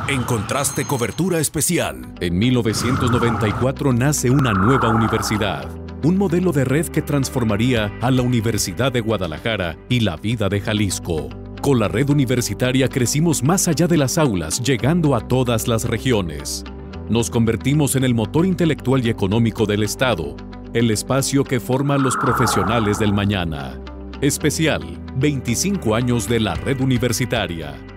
Encontraste cobertura especial. En 1994 nace una nueva universidad, un modelo de red que transformaría a la Universidad de Guadalajara y la vida de Jalisco. Con la red universitaria crecimos más allá de las aulas, llegando a todas las regiones. Nos convertimos en el motor intelectual y económico del Estado, el espacio que forma a los profesionales del mañana. Especial, 25 años de la red universitaria.